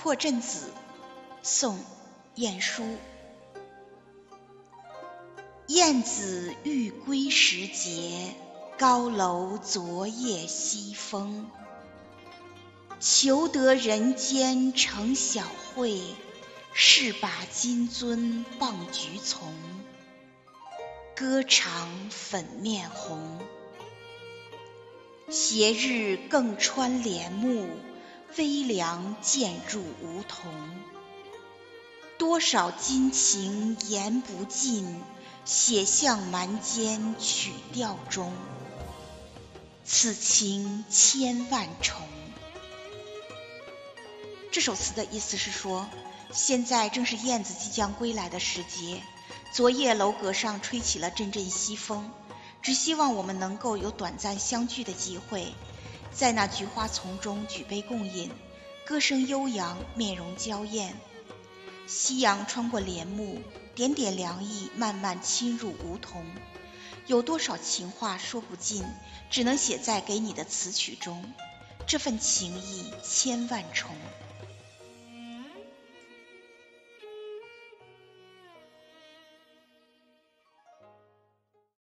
破阵子，宋·晏殊。燕子欲归时节，高楼昨夜西风。求得人间成小会，试把金樽傍菊丛。歌长粉面红，斜日更穿帘幕，微凉渐入梧桐。多少金情言不尽，写向蛮间曲调中。此情千万重。这首词的意思是说，现在正是燕子即将归来的时节，昨夜楼阁上吹起了阵阵西风，只希望我们能够有短暂相聚的机会，在那菊花丛中举杯共饮，歌声悠扬，面容娇艳。夕阳穿过帘幕，点点凉意慢慢侵入梧桐。有多少情话说不尽，只能写在给你的词曲中，这份情意千万重。